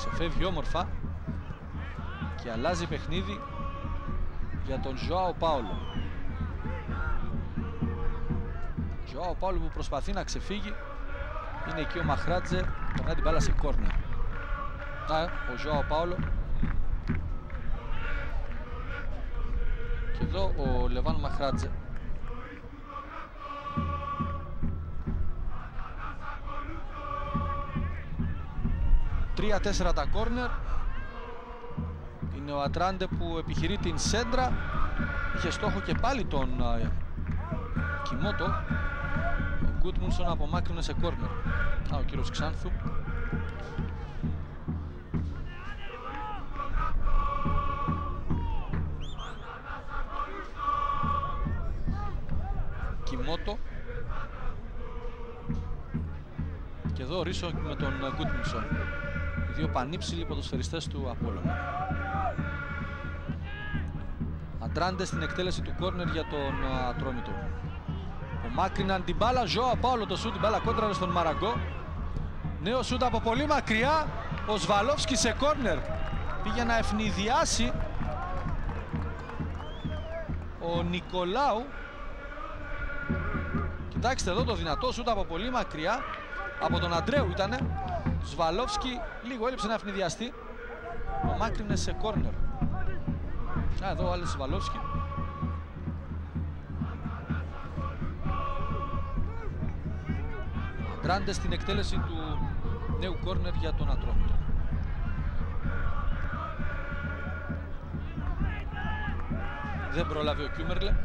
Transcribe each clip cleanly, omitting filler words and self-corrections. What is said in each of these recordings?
Ξεφεύγει όμορφα και αλλάζει παιχνίδι για τον Ζωάο Πάολο. Ζωάο Πάολο που προσπαθεί να ξεφύγει. Είναι εκεί ο Μαχράτζε, περνάει την μπάλα σε κόρνερ. Ο Ζωάο Πάολο. Και εδώ ο Λεβάν Μαχράτζε. 3-4 τα κόρνερ. Είναι ο Ατράντε που επιχειρεί την σέντρα. Είχε στόχο και πάλι τον Κιμότο. Ο Γκούτμουνσον απομάκρυνε σε κόρνερ. Ο κύριος Ξάνθου. Κιμότο. Και εδώ ο Ρίσο με τον Γκούτμουνσον. Οι δύο πανύψηλοι ποδοσφαιριστές του Απόλλωνα. Ατράντε στην εκτέλεση του κόρνερ για τον Ατρόμητο. Μάκρυναν την μπάλα, Ζωάο Πάολο το σούτ, την μπάλα κόντραρε στον Μαραγκό. Νέο σούτ από πολύ μακριά, ο Σβαλόφσκι σε κόρνερ. Πήγε να ευνηδιάσει ο Νικολάου. Κοιτάξτε εδώ το δυνατό σούτ από πολύ μακριά, από τον Αντρέου ήτανε. Σβαλόφσκι λίγο έλειψε να ευνηδιαστεί. Ο μάκρυνε σε κόρνερ. Εδώ ο άλλος Σβαλόφσκι. Ατράντε στην εκτέλεση του νέου κόρνερ για τον Ατρόμητο. Δεν προλάβει ο Κιούμερλε.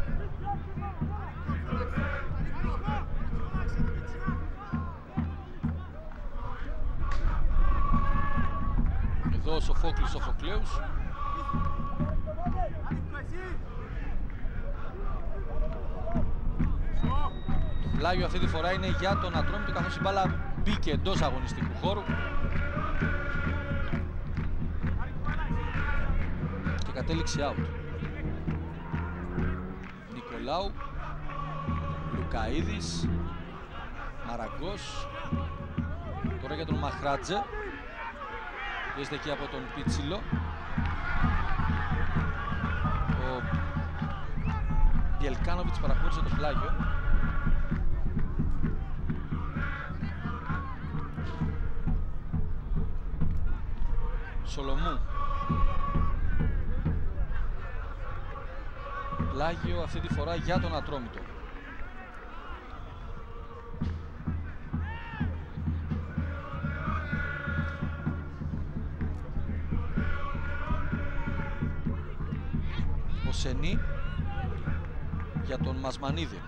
Εδώ ο Σοφόκλης Σοφοκλέους. Το πλάγιο αυτή τη φορά είναι για τον Ατρόμητο, καθώς η μπάλα μπήκε εντός αγωνιστικού χώρου και κατέληξε out. Νικολάου, Λουκαΐδης, Μαραγκός. Τώρα για τον Μαχράτζε. Πιέζεται εκεί από τον Πίτσιλο. Ο Μπιελκάνοβιτς παραχώρησε το πλάγιο. Σολομού. Πλάγιο αυτή τη φορά για τον Ατρόμητο. Ο Σενή για τον Μασμανίδη.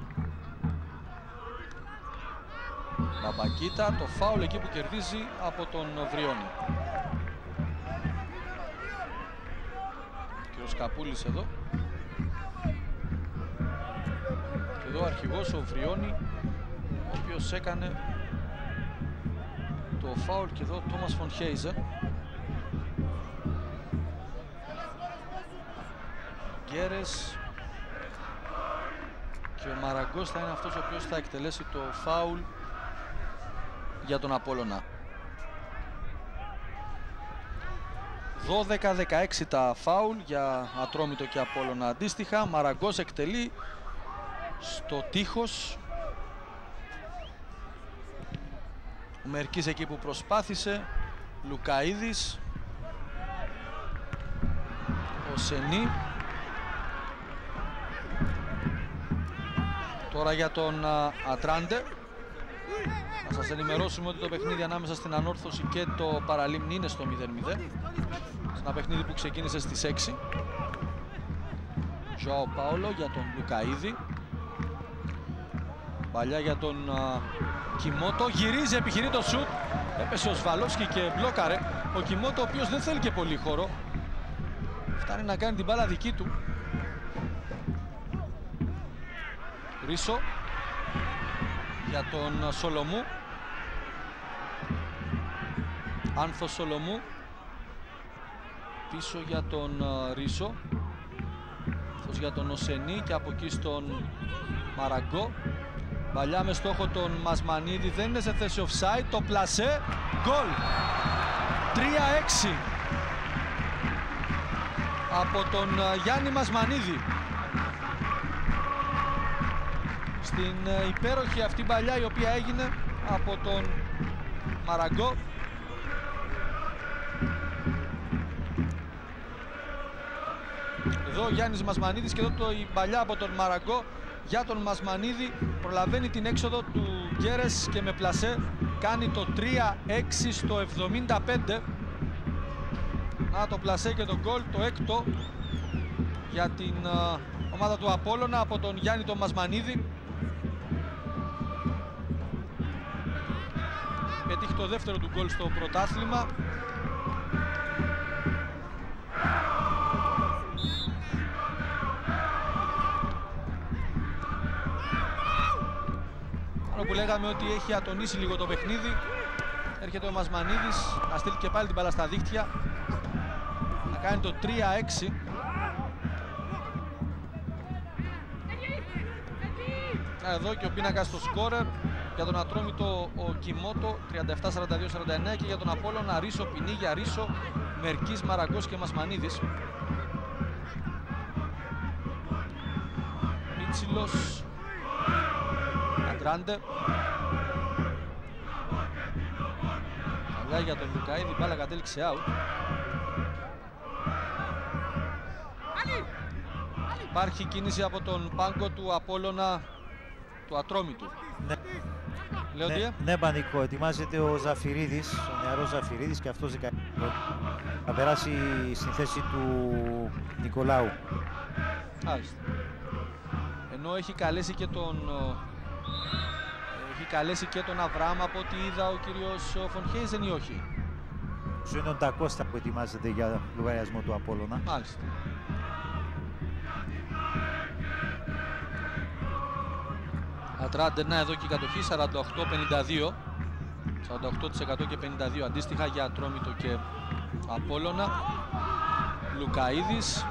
Μπαμπακίτα, το φάουλ εκεί που κερδίζει από τον Βριώνη. Ο Σκαπούλης εδώ. Και εδώ ο αρχηγός ο Βριώνη, ο οποίος έκανε το φάουλ. Και εδώ ο Τόμας Φον Χέιζερ. Γκέρες. Και ο Μαραγκός θα είναι αυτός ο οποίος θα εκτελέσει το φάουλ για τον Απόλλωνα. 12-16 τα φάουλ για Ατρόμητο και Απόλλωνα αντίστοιχα. Μαραγκός εκτελεί στο τείχος. Ο Μερκής εκεί που προσπάθησε. Λουκαΐδης. Ο Σενή. Τώρα για τον Ατράντε. Να σας ενημερώσουμε ότι το παιχνίδι ανάμεσα στην Ανόρθωση και το Παραλίμνη είναι στο 0-0. Ένα παιχνίδι που ξεκίνησε στις 6. Ζωάο Πάολο για τον Λουκαΐδη. Παλιά για τον Κιμότο. Γυρίζει, επιχειρεί το σουτ. Έπεσε ο Σβαλόφσκι και μπλόκαρε. Ο Κιμότο, ο οποίος δεν θέλει και πολύ χώρο. Φτάνει να κάνει την μπάλα δική του. Ρίσο για τον Σολομού. Άνθος Σολομού. Πίσω για τον Ρίσο. Αυτός για τον Οσενή και από εκεί στον Μαραγκό. Παλιά με στόχο τον Μασμανίδη, δεν είναι σε θέση offside. Το πλασέ, γκολ. 3-6 από τον Γιάννη Μασμανίδη. Στην υπέροχη αυτή παλιά η οποία έγινε από τον Μαραγκό. Εδώ ο Γιάννης Μασμανίδης και εδώ η παλιά από τον Μαραγκό για τον Μασμανίδη. Προλαβαίνει την έξοδο του Γκέρες και με πλασέ κάνει το 3-6 στο 75. Να το πλασέ και το γκολ, το έκτο για την ομάδα του Απόλλωνα από τον Γιάννη τον Μασμανίδη. Πετύχει το δεύτερο του γκολ στο πρωτάθλημα. Που λέγαμε ότι έχει ατονίσει λίγο το παιχνίδι. Έρχεται ο Μασμανίδης να στείλει και πάλι την μπάλα στα δίχτυα, να κάνει το 3-6. Εδώ και ο πίνακας στο σκόρερ για τον Ατρόμητο ο Κιμότο 37-42-49 και για τον Απόλλωνα Ρίσο, Πινίγια, Ρίσο, Μερκής, Μαραγκός και Μασμανίδης. Μίτσιλος, Αντράντε. Καλά για τον Λουκαίδη, η μπάλα κατέληξε out. Υπάρχει κίνηση από τον πάγκο του Απόλλωνα του Ατρόμητου. Ναι, ναι, Πανικό, ετοιμάζεται ο Ζαφυρίδης, ο νεαρός Ζαφυρίδης και αυτός θα περάσει στην θέση του Νικολάου. Άλιστα. Ενώ έχει καλέσει και τον Αβραάμ από ό,τι είδα ο κύριος Φονχέιζεν ή όχι. Σου είναι ο Ντακώστα που ετοιμάζεται για λογαριασμό του Απόλλωνα. Μάλιστα. Ατράντε, να εδώ και η κατοχή 48-52. 48% και 52 αντίστοιχα για Ατρόμητο και Απόλλωνα. Λουκαίδης.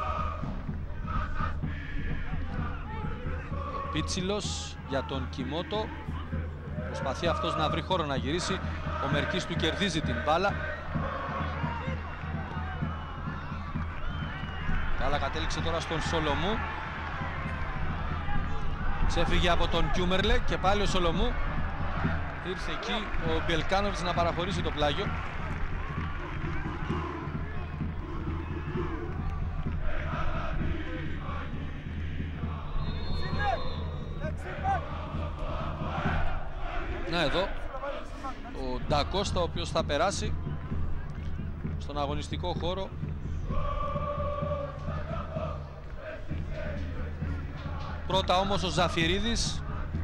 Πίτσιλος για τον Κιμότο. Προσπαθεί αυτός να βρει χώρο να γυρίσει. Ο Μερκής του κερδίζει την μπάλα. Καλά κατέληξε τώρα στον Σολομού. Ξέφυγε από τον Κιούμερλε και πάλι ο Σολομού. Ήρθε εκεί ο Μπιελκάνοβιτς να παραχωρήσει το πλάγιο. Να εδώ ο Ντακώστα, ο οποίος θα περάσει στον αγωνιστικό χώρο. Πρώτα όμως ο Ζαφυρίδης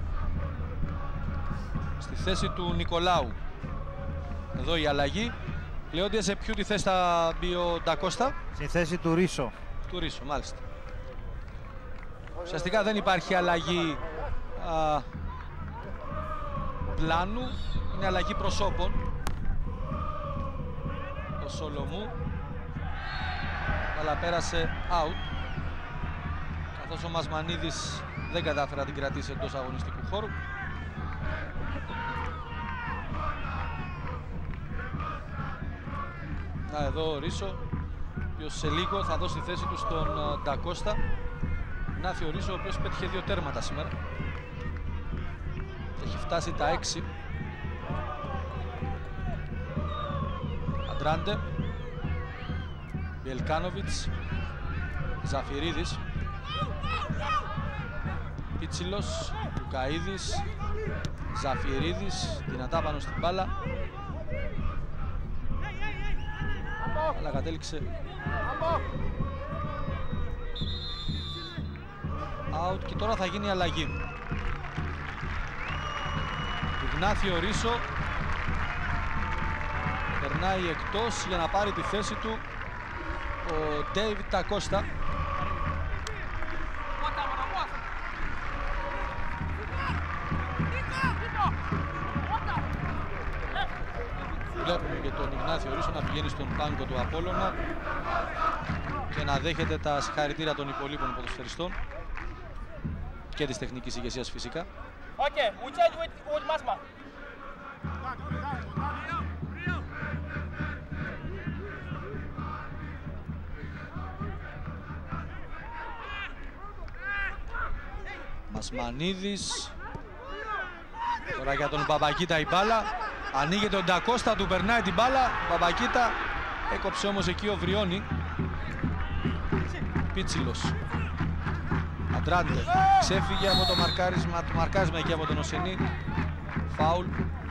στη θέση του Νικολάου. Εδώ η αλλαγή. Λεόντια, σε ποιου τη θέση θα μπει ο Ντακώστα? Στη θέση του Ρίσο. Του Ρίσο, μάλιστα. Ουσιαστικά δεν υπάρχει αλλαγή πλάνου, είναι αλλαγή προσώπων. Ο Σολομού, αλλά πέρασε out, καθώς ο Μασμανίδης δεν κατάφερε να την κρατήσει εντός αγωνιστικού χώρου. Να εδώ ο Ρίσο, ο οποίος σε λίγο θα δώσει θέση του στον Ντακώστα. Νάθη ο Ρίσο, ο οποίος πέτυχε 2 τέρματα σήμερα. Έχει φτάσει τα 6. Αντράντε, Μπιελκάνοβιτς, Ζαφυρίδης, Πίτσιλος, Λουκαίδης, Ζαφυρίδης, δυνατά πάνω στην μπάλα. Αλλά κατέληξε out και τώρα θα γίνει αλλαγή. Ιγνάθιο Ρίσο περνάει εκτός για να πάρει τη θέση του ο Ντέιβιτ Ντακώστα. Βλέπουμε και τον Ιγνάθιο Ρίσο να πηγαίνει στον πάγκο του Απόλλωνα και να δέχεται τα συγχαρητήρια των υπολείπων ποδοσφαιριστών και της τεχνικής ηγεσίας φυσικά. Okay, we change with Masma. Μασμανίδης. Τώρα για τον Μπαμπακίτα η μπάλα. Ανοίγεται ο Ντακώστα, του περνάει την μπάλα. Μπαμπακίτα έκοψε όμως εκεί ο Βριώνη. Πίτσιλος. Αντράντε. Ξέφυγε από το μαρκάρισμα εκεί από τον Οσενή. Φάουλ.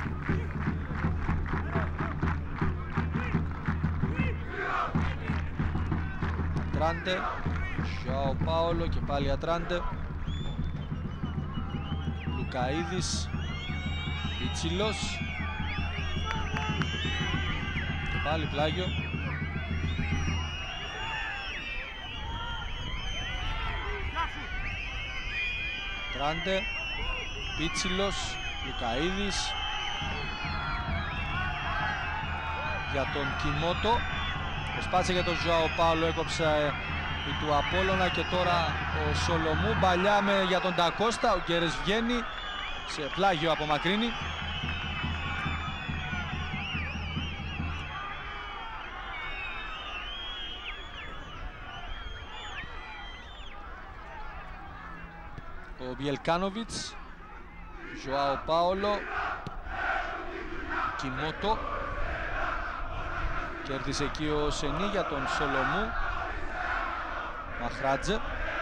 Αντράντε. Ζωάο Πάολο και πάλι Αντράντε. Λουκαΐδης. Πίτσιλος. Και πάλι πλάγιο. Αντράντε. Πίτσιλος. Λουκαΐδης. Για τον Κιμότο. Προσπάθησε για τον Ζωάο Πάολο, έκοψε η του Απόλλωνα και τώρα ο Σολομού. Μπαλιά για τον Ντακώστα. Ο Γκέρες βγαίνει σε πλάγιο, απομακρύνει. Ο Μπιελκάνοβιτς. Ζωάο Πάολο. Κιμότο. Κέρδισε εκεί ο Σενή για τον Σολομού. Μαχράτζε.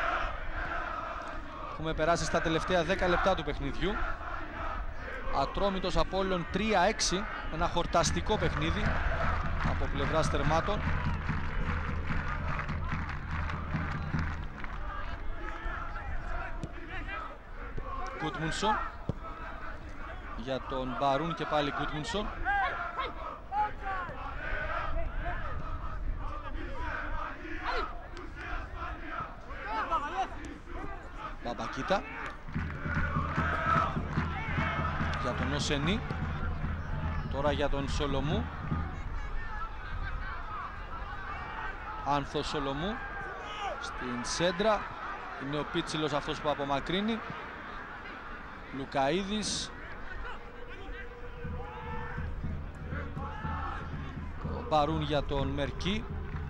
Έχουμε περάσει στα τελευταία 10 λεπτά του παιχνιδιού. Ατρόμητος Απόλλων 3-6. Ένα χορταστικό παιχνίδι από πλευράς τερμάτων. Γκούτμουνσον. Για τον Μπαρούν και πάλι Γκούτμουνσον. Μπαμπακίτα. Για τον Οσενή. Τώρα για τον Σολομού. Άνθος Σολομού. Στην σέντρα. Είναι ο Πίτσιλος αυτός που απομακρύνει. Λουκαΐδης. Ο Μπαρούν για τον Μερκή.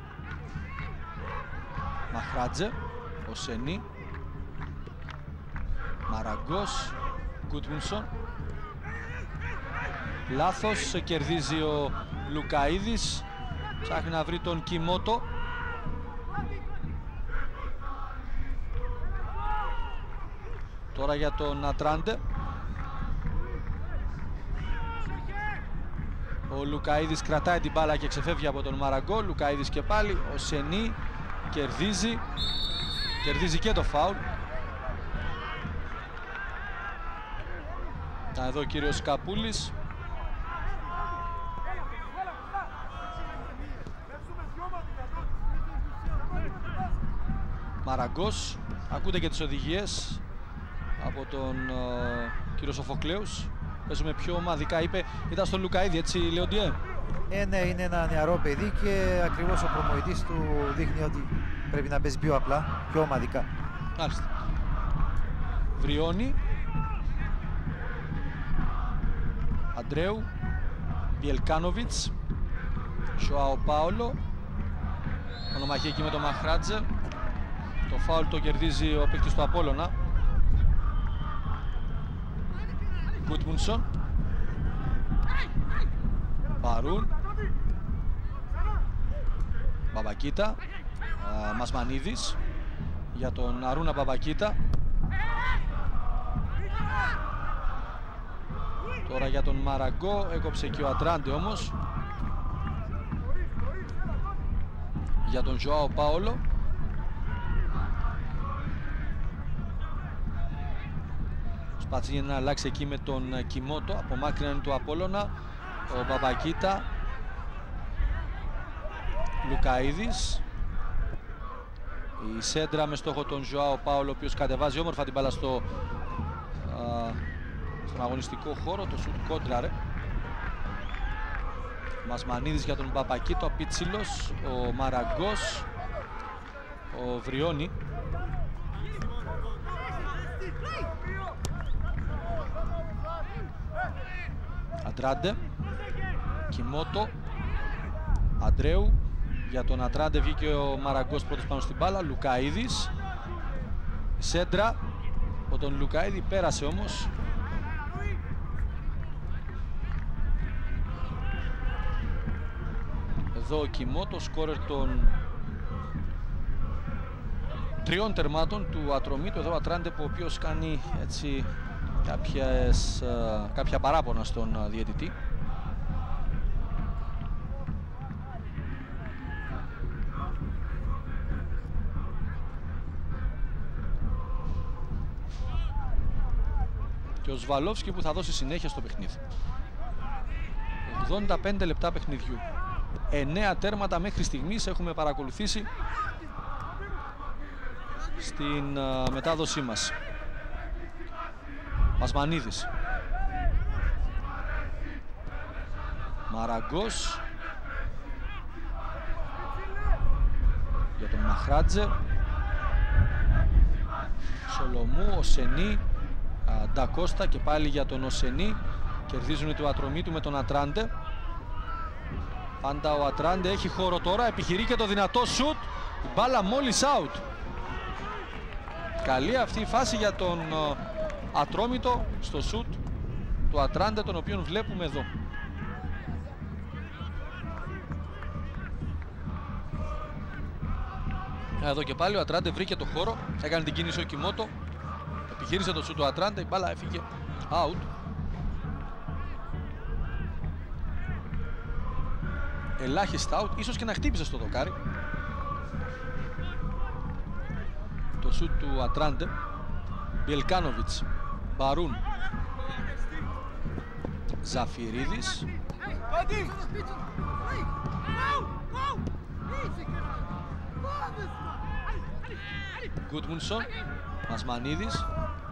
Μαχράτζε. Οσενή. Μαραγκός. Γκούτμουνσον. Λάθος, κερδίζει ο Λουκαΐδης. Ψάχνει να βρει τον Κιμότο. Τώρα για τον Ατράντε. Ο Λουκαΐδης κρατάει την μπάλα και ξεφεύγει από τον Μαραγκό. Λουκαΐδης και πάλι. Ο Σενή κερδίζει. Κερδίζει και το φάουλ. Εδώ ο κύριος Καπούλης. Μαραγκός. Ακούτε και τις οδηγίες από τον κύριο Σοφοκλέους. Παίζουμε πιο ομαδικά, είπε. Ήταν στον Λουκαΐδη, έτσι, Λεοντιέ. Ναι, είναι ένα νεαρό παιδί και ακριβώς ο προπονητής του δείχνει ότι πρέπει να παίζει πιο απλά, πιο ομαδικά. Μάλιστα. Βριώνει. Αντρέου. Μπιελκάνοβιτς. Ζωάο Πάολο. Ονομαχία εκεί με τον Μαχράτζε. Το φάουλ το κερδίζει ο παίκτης του Απόλλωνα. Γκούτμουνσον. Μπαρούν. Μπαμπακίτα. Μασμανίδης. Για τον Αρούνα Μπαμπακίτα. Τώρα για τον Μαραγκό. Έκοψε και ο Ατράντε όμως. Για τον Ζωάο Πάολο. Προσπαθεί να αλλάξει εκεί με τον Κιμότο. Απομάκρυναν του Απόλλωνα. Ο Μπαμπακίτα. Λουκαΐδης. Η σέντρα με στόχο τον Ζωάο Πάολο, ο οποίος κατεβάζει όμορφα την μπάλα στον αγωνιστικό χώρο. Το σουτ κόντραρε. Μασμανίδης για τον Μπαμπακίτο. Ο Πίτσιλος. Ο Μαραγκός. Ο Βριώνη. Αντράντε. Κιμότο. Αντρέου. Για τον Ατράντε βγήκε ο Μαραγκός πρώτος πάνω στην μπάλα. Λουκαΐδης. Σέντρα. Από τον Λουκαίδη πέρασε όμως. Εδώ ο Κιμότο, σκόρερ των 3 τερμάτων του Ατρομήτου. Εδώ ο Ατράντεπ, ο οποίος κάνει έτσι κάποια παράπονα στον διαιτητή. Και ο Σβαλόφσκι που θα δώσει συνέχεια στο παιχνίδι. 85 λεπτά παιχνιδιού. 9 τέρματα μέχρι στιγμής έχουμε παρακολουθήσει στην μετάδοσή μας. Μασμανίδης. Μαραγκός. Για τον Μαχράτζε. Σολομού, Οσενή, Ντακώστα και πάλι για τον Οσενή. Κερδίζουν του Ατρομήτου με τον Ατράντε. Πάντα ο Ατράντε έχει χώρο τώρα, επιχειρεί και το δυνατό σουτ. Η μπάλα μόλις out. Καλή αυτή η φάση για τον Ατρόμητο στο σουτ του Ατράντε, τον οποίον βλέπουμε εδώ. Εδώ και πάλι ο Ατράντε βρήκε το χώρο, έκανε την κίνηση ο Κιμότο, επιχείρησε το σουτ του Ατράντε, η μπάλα έφυγε out. Ελάχιστα out, ίσως και να χτύπησε στο δοκάρι. Το σουτ του Ατράντε. Μπιελκάνοβιτς, Μπαρούν, Ζαφυρίδης. Γκούτμουνσον, Μασμανίδης.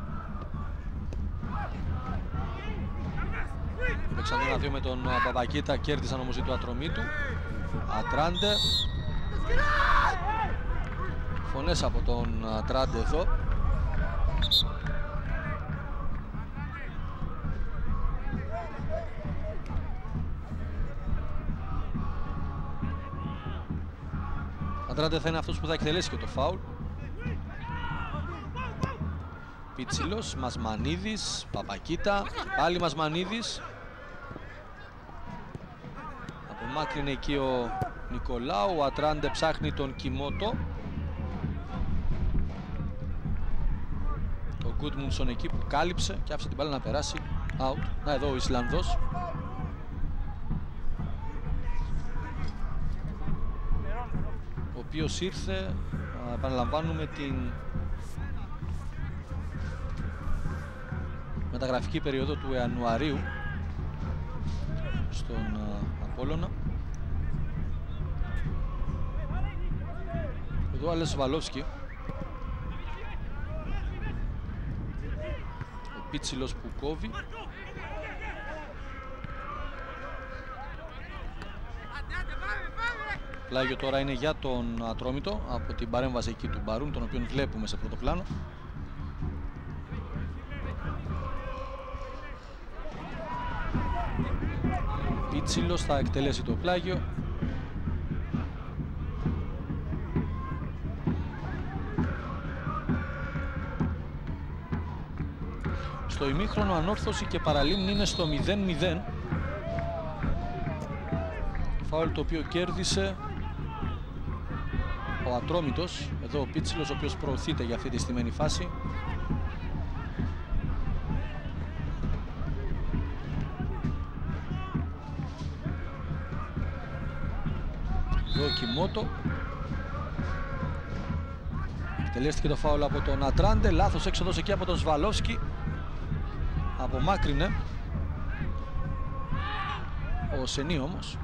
Παίξαν 1-2 με τον Παπακίτα, κέρδισαν όμως του Ατρομήτου. Ατράντε. Φωνές από τον Ατράντε εδώ. Ατράντε θα είναι αυτός που θα εκτελέσει και το φάουλ. Πίτσιλος, Μασμανίδης, Παπακίτα, πάλι Μασμανίδης. Απομάκρυνε εκεί ο Νικολάου, ο Ατράντε ψάχνει τον Κιμότο. Ο Γκούτμουνσον εκεί που κάλυψε και άφησε την μπάλα να περάσει out. Να, εδώ ο Ισλανδός. Ο οποίος ήρθε, επαναλαμβάνουμε, την μεταγραφική περίοδο του Ιανουαρίου στον Απόλλωνα. Εδώ ο Άλες Βαλόφσκι. Ο Πίτσιλος που κόβει. Πλάγιο τώρα είναι για τον Ατρόμητο από την παρέμβαση εκεί του Μπαρούν, τον οποίον βλέπουμε σε πρώτο πλάνο. Πίτσιλος θα εκτελέσει το πλάγιο. Στο ημίχρονο ανόρθωση και παραλίμνη είναι στο 0-0. Φάουλ το οποίο κέρδισε ο Ατρόμητος. Εδώ ο Πίτσιλος, ο οποίος προωθείται για αυτή τη στημένη φάση. Εδώ ο Κιμότο. Εκτελέστηκε το φάουλ από τον Ατράντε. Λάθος έξοδος εκεί από τον Σβαλόφσκι. Απομάκρυνε ο Σενή όμως.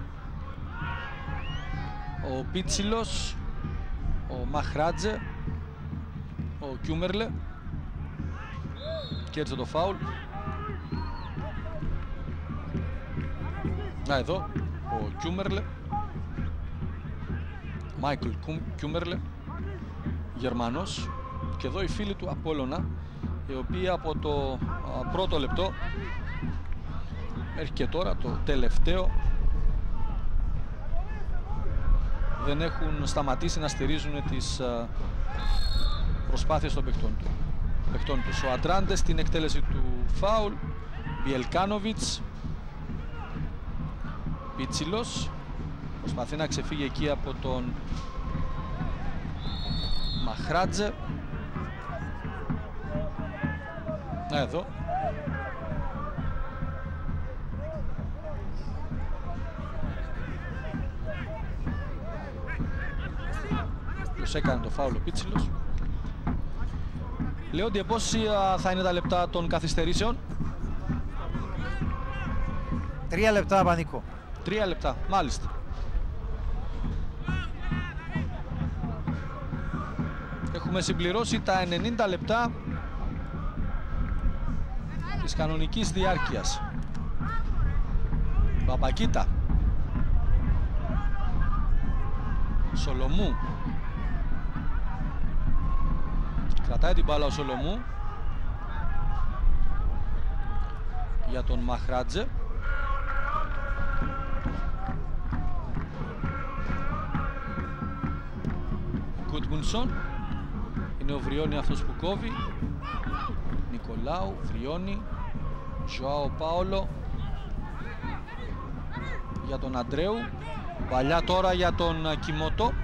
Ο Πίτσιλος, ο Μαχράτζε, ο Κιούμερλε. Κέρδισε το φάουλ. Να, εδώ ο Κιούμερλε, Μάικλ Κιούμερλε, Γερμανός. Και εδώ οι φίλοι του Απόλλωνα, οι οποίοι από το πρώτο λεπτό μέχρι και τώρα, το τελευταίο, δεν έχουν σταματήσει να στηρίζουν τις προσπάθειες των παιχτών του. παιχτών τους. Ο Αντράντες στην εκτέλεση του φάουλ. Βιελκάνοβιτς. Πίτσιλος προσπαθεί να ξεφύγει εκεί από τον Μαχράτζε. Εδώ. Ποιος έκανε το φάουλ ο Πίτσιλος. Λεόντιε, πώς θα είναι τα λεπτά των καθυστερήσεων? 3 λεπτά, Πανίκο. 3 λεπτά, μάλιστα. Έχουμε συμπληρώσει τα 90 λεπτά της κανονικής διάρκειας. Παπακίτα. Σολομού. Κρατάει την μπάλα ο Σολομού για τον Μαχράτζε. Γκούτμουνσον. Είναι ο Βριώνη αυτός που κόβει. Νικολάου, Βριώνη, Ζωάο Πάολο για τον Αντρέου. Παλιά τώρα για τον Κιμότο.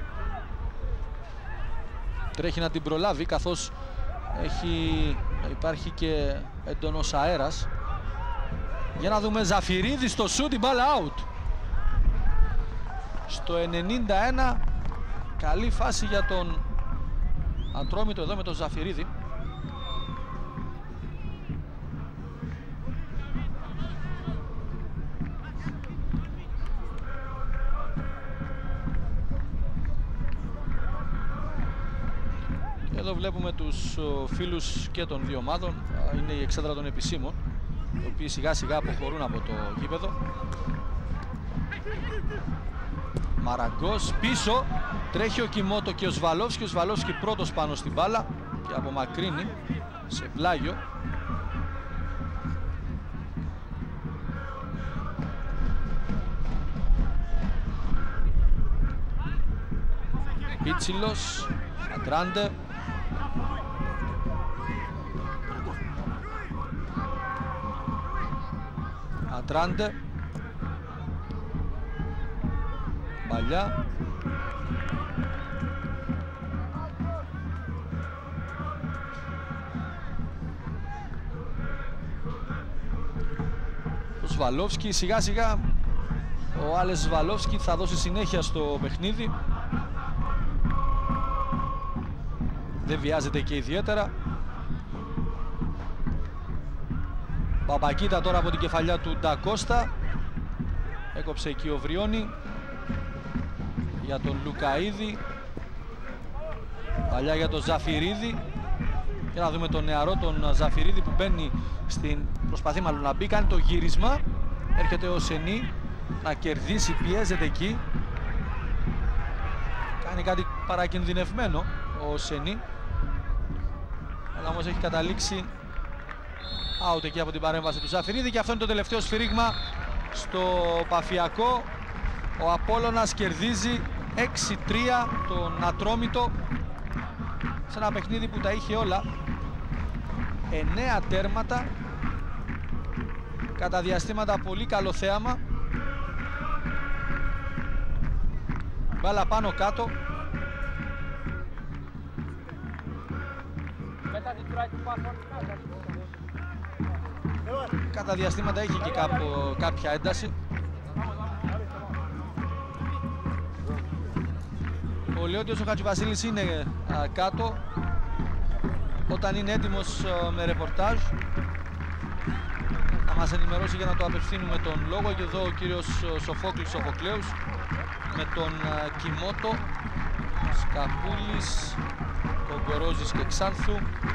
Τρέχει να την προλάβει καθώς υπάρχει και έντονος αέρας. Για να δούμε, Ζαφυρίδη στο σούτ, την μπάλα out. Στο 91, καλή φάση για τον Ατρόμητο εδώ με τον Ζαφυρίδη. Εδώ βλέπουμε τους φίλους και των δύο ομάδων. Είναι η εξέδρα των επισήμων, οι οποίοι σιγά σιγά αποχωρούν από το γήπεδο. Μαραγκός πίσω, τρέχει ο Κιμότο και ο Σβαλόφσκι. Ο Σβαλόφσκι πρώτος πάνω στην μπάλα και απομακρύνει σε πλάγιο. Πίτσιλος, Αντράντε. Αντράντε. Παλιά. Ο Σβαλόφσκι, σιγά σιγά ο Άλες Σβαλόφσκι θα δώσει συνέχεια στο παιχνίδι. Δεν βιάζεται και ιδιαίτερα. Παπακίτα τώρα από την κεφαλιά του Ντακώστα. Έκοψε εκεί ο Βριώνη για τον Λουκαΐδη. Παλιά για τον Ζαφυρίδη. Και να δούμε τον νεαρό τον Ζαφυρίδη που μπαίνει προσπαθεί μάλλον να μπει, κάνει το γύρισμα. Έρχεται ο Σενή να κερδίσει, πιέζεται εκεί. Κάνει κάτι παρακινδυνευμένο ο Σενή. Αλλά όμως έχει καταλήξει out εκεί από την παρέμβαση του Ζαφυρίδη. Και αυτό είναι το τελευταίο σφυρίγμα στο Παφιακό. Ο Απόλλωνας κερδίζει 6-3 τον Ατρόμητο σε ένα παιχνίδι που τα είχε όλα. 9 τέρματα, κατά διαστήματα πολύ καλό θέαμα. Μπάλα πάνω κάτω. Κατά διαστήματα έχει και κάποια ένταση. Ο Λεόντιος ο Χατζηβασίλης είναι κάτω όταν είναι έτοιμος με ρεπορτάζ. Θα μας ενημερώσει για να το απευθύνουμε τον λόγο. Και εδώ ο κύριος Σοφόκλης Σοφοκλέους με τον Κιμότο, Σκαπούλης, Κογκορόζης και Ξάνθου.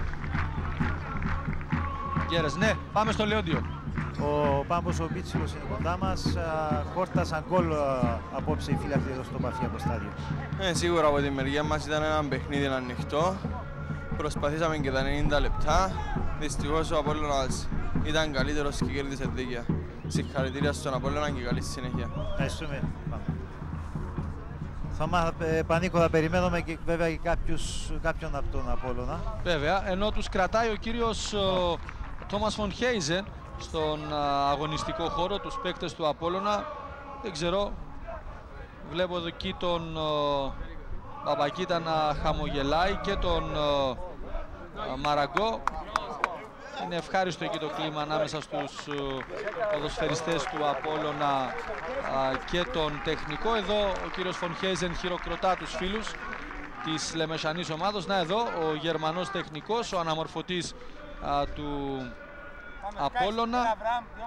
Γκέρες, ναι, πάμε στο Λεόντιο. Ο Πάμπος ο Πίτσιλος είναι κοντά μας. Χόρτασαν γκολ απόψε οι φίλοι εδώ στο Παφιακό στάδιο. Σίγουρα από τη μεριά μας ήταν ένα παιχνίδι ανοιχτό. Προσπαθήσαμε και τα 90 λεπτά. Δυστυχώς ο Απόλλωνας ήταν καλύτερος και κέρδισε δίκαια. Συγχαρητήρια στον Απόλλωνα και καλή συνέχεια. Ευχαριστούμε. Πανίκο, θα περιμένουμε και βέβαια και κάποιον από τον Απόλλωνα. Βέβαια, ενώ τους κρατάει ο κύριος Τόμας Φον Χέιζεν στον αγωνιστικό χώρο, τους παίκτες του Απόλλωνα. Δεν ξέρω, βλέπω εδώ εκεί τον Μπαμπακίτα να χαμογελάει και τον Μαραγκό. Είναι ευχάριστο εκεί το κλίμα ανάμεσα στους ποδοσφαιριστές του Απόλλωνα και τον τεχνικό. Εδώ ο κύριος Φον Χέιζεν χειροκροτά τους φίλους της λεμεσανής ομάδος. Να εδώ ο Γερμανός τεχνικός, ο αναμορφωτής του Απόλλωνα.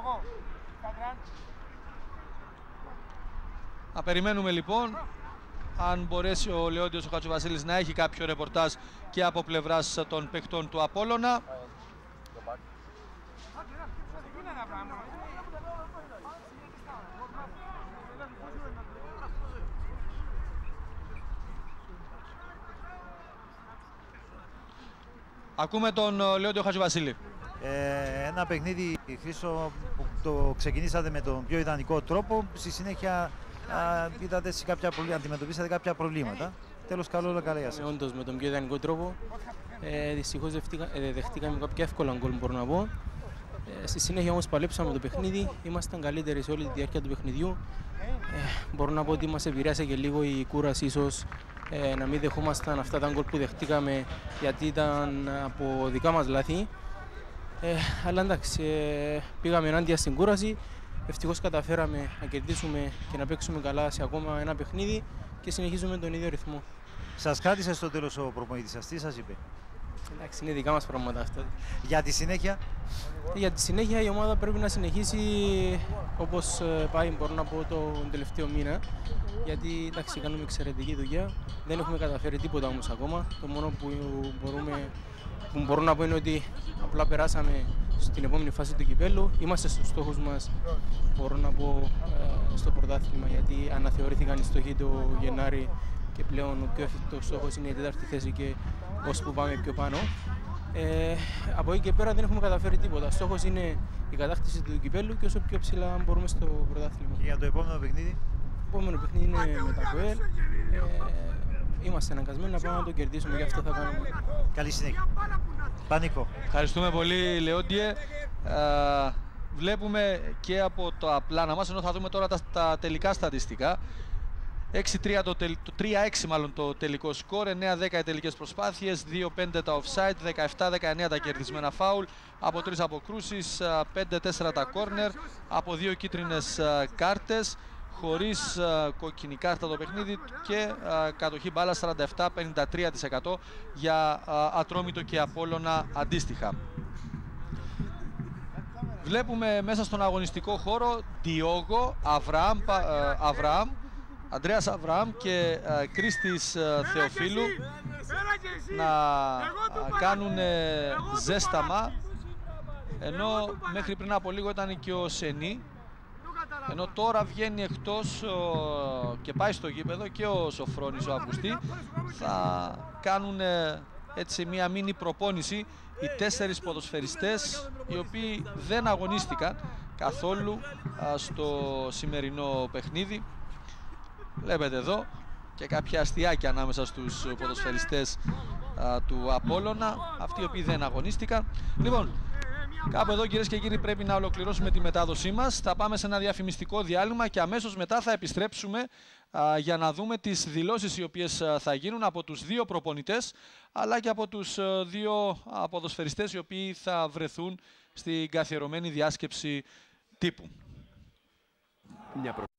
Να περιμένουμε λοιπόν αν μπορέσει ο Λεόντιος ο Χατζοβασίλης να έχει κάποιο ρεπορτάζ και από πλευράς των παιχτών του Απόλλωνα. Ακούμε τον Λεόντιο Χατζοβασίλη. Ένα παιχνίδι, Χρήστο, που το ξεκινήσατε με τον πιο ιδανικό τρόπο. Στη συνέχεια αντιμετωπίσατε κάποια προβλήματα. Τέλος, καλό όλα καλά για σας. Όντως, με τον πιο ιδανικό τρόπο. Δυστυχώς δεχτήκαμε κάποια εύκολα γκολ, μπορώ να πω. Στη συνέχεια όμως παλέψαμε το παιχνίδι. Ήμασταν καλύτεροι σε όλη τη διάρκεια του παιχνιδιού. Μπορώ να πω ότι μας επηρέασε και λίγο η κούραση, ίσως να μην δεχόμασταν αυτά τα γκολ που δεχτήκαμε, γιατί ήταν από δικά μας λάθη. Αλλά εντάξει, πήγαμε ενάντια στην κούραση. Ευτυχώς καταφέραμε να κερδίσουμε και να παίξουμε καλά σε ακόμα ένα παιχνίδι και συνεχίζουμε τον ίδιο ρυθμό. Σας κράτησε στο τέλος ο προπονητής σας, τι σας είπε? Εντάξει, είναι δικά μας πράγματα αυτά. Για τη συνέχεια? Για τη συνέχεια η ομάδα πρέπει να συνεχίσει όπως πάει, μπορώ να πω, τον τελευταίο μήνα. Γιατί εντάξει, κάνουμε εξαιρετική δουλειά. Δεν έχουμε καταφέρει τίποτα όμως ακόμα. Το μόνο που μπορώ να πω είναι ότι απλά περάσαμε στην επόμενη φάση του κυπέλλου. Είμαστε στους στόχους μας, μπορώ να πω, στο πρωτάθλημα, γιατί αναθεωρήθηκαν οι στόχοι το Γενάρη και πλέον ο πιο εφικτός στόχος είναι η 4η θέση και ώσπου πάμε πιο πάνω. Από εκεί και πέρα δεν έχουμε καταφέρει τίποτα. Στόχος είναι η κατάκτηση του κυπέλλου και όσο πιο ψηλά μπορούμε στο πρωτάθλημα. Και για το επόμενο παιχνίδι? Το επόμενο παιχνίδι είναι με τα ΚΟΕΛ. Είμαστε αναγκασμένοι να πάμε να το κερδίσουμε, γι' αυτό θα κάνουμε. Καλή συνέχεια. Πανίκο. Ευχαριστούμε πολύ, Λεόντιε. Βλέπουμε και από τα πλάνα μας, ενώ θα δούμε τώρα τα τελικά στατιστικά. 6-3 το 3-6 μάλλον το τελικό σκορ, 9-10 οι τελικές προσπάθειες, 2-5 τα offside, 17-19 τα κερδισμένα φάουλ, από 3 αποκρούσεις, 5-4 τα corner, από 2 κίτρινες κάρτες, χωρίς κόκκινη κάρτα το παιχνίδι και κατοχή μπάλα 47-53% για Ατρόμητο και Απόλλωνα αντίστοιχα. Βλέπουμε μέσα στον αγωνιστικό χώρο Διόγο, Αβραάμ, Ανδρέας Αβραάμ και Κρίστης Θεοφίλου να κάνουν ζέσταμα, ενώ μέχρι πριν από λίγο ήταν και ο Σενή, ενώ τώρα βγαίνει εκτός και πάει στο γήπεδο και ο Σοφρόνης ο Αυγουστή. Θα κάνουν έτσι μια μίνι προπόνηση οι 4 ποδοσφαιριστές οι οποίοι δεν αγωνίστηκαν καθόλου στο σημερινό παιχνίδι. Βλέπετε εδώ και κάποια αστιάκια ανάμεσα στους ποδοσφαιριστές του Απόλλωνα, αυτοί οι οποίοι δεν αγωνίστηκαν. Λοιπόν, κάπου εδώ, κυρίες και κύριοι, πρέπει να ολοκληρώσουμε τη μετάδοσή μας. Θα πάμε σε ένα διαφημιστικό διάλειμμα και αμέσως μετά θα επιστρέψουμε για να δούμε τις δηλώσεις οι οποίες θα γίνουν από τους 2 προπονητές αλλά και από τους 2 ποδοσφαιριστές οι οποίοι θα βρεθούν στην καθιερωμένη διάσκεψη τύπου.